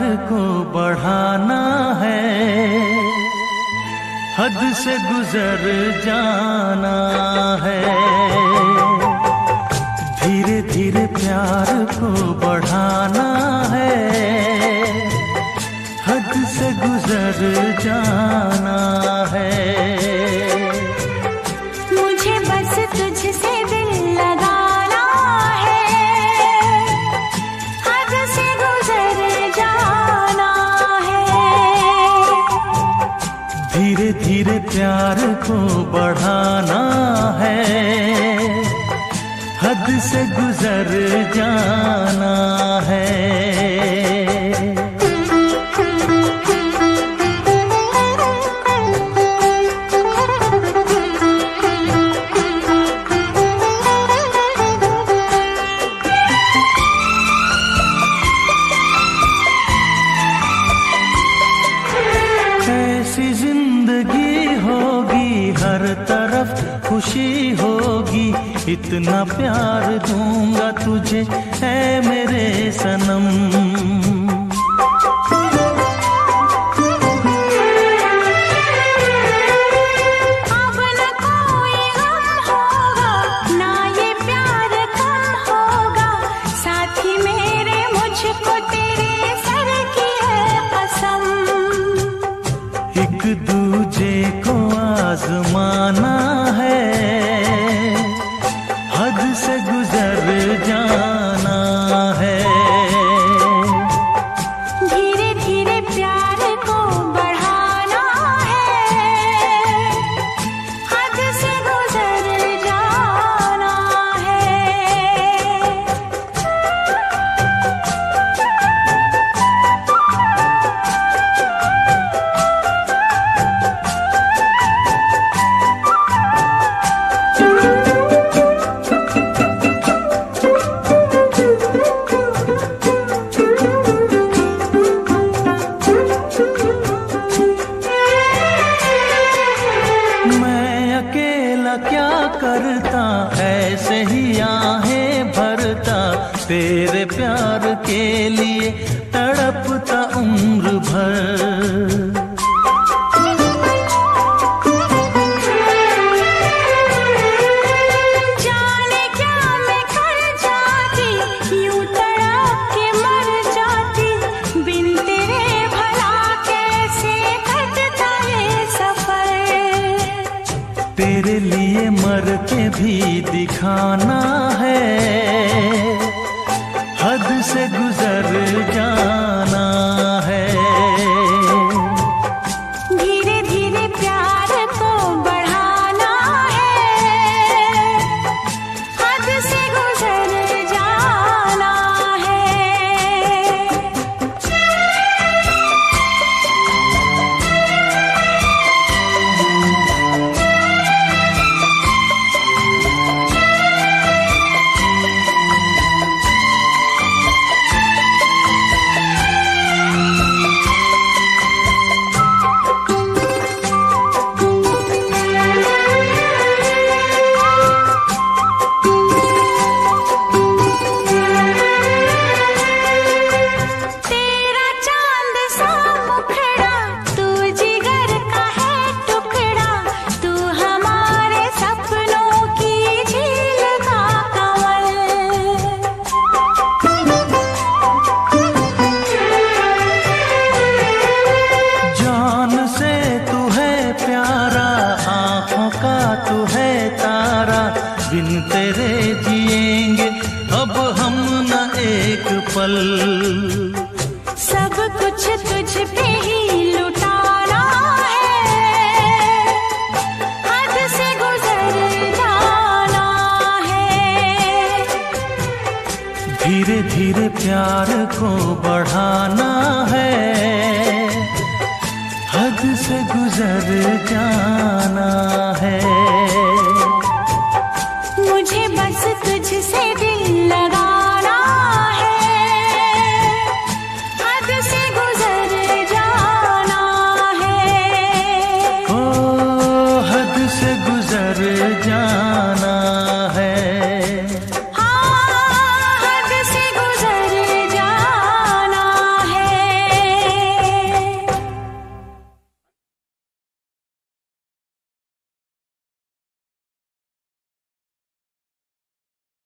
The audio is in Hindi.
को बढ़ाना है, हद से गुजर जाना है। धीरे धीरे प्यार को बढ़ाना है, हद से गुजर जाना है। मुझे बस तुझसे दिल लगाना है, हद से गुजर जाना है। धीरे धीरे प्यार को बढ़ाना है, हद से गुजर जाना है। ऐसी जिंदगी होगी, हर तरफ खुशी होगी, इतना प्यार दूंगा तुझे ऐ मेरे सनम। अब न कोई गम होगा, ना ये प्यार कम होगा, साथी मेरे मुझको तेरे सर की है कसम। एक दूजे को आजमाना है, हद से गुजर जाना है। धीरे धीरे प्यार को बढ़ाना है, हद से गुजर जाना है। मैं अकेला क्या करता, ऐसे ही आहें भरता, तेरे प्यार के लिए तड़पता उम्र भर। जाने क्या मैं कर जाती, यूं तड़प के मर जाती, बिन तेरे भला कैसे कटता ये सफर। तेरे लिए मर के भी दिखाना है, हद से गुजर जाना है। धीरे धीरे प्यार को बढ़ाना है, हद से गुजर जाना है। तेरा चांद सा मुखड़ा, तू जिगर का है टुकड़ा, तू हमारे सपनों की झील का कमल। जान से तू है प्यारा, आँखों का तू है तारा, बिन तेरे जिएंगे अब हम न एक पल। सब कुछ तुझ पे ही लुटाना है, हद से गुजर जाना है। धीरे धीरे प्यार को बढ़ाना है, हद से गुजर जाना है।